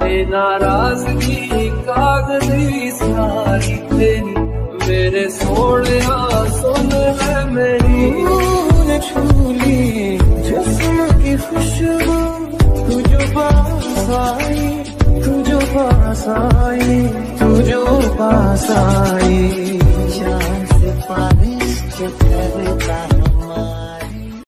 नाराजगी कागजी सारी तेरी, मेरे सोने सुन है मेरी। तूने छू ली जिस्म की खुशबू, तू जो पास आई, तू जो पास आई, तू जो पास आई।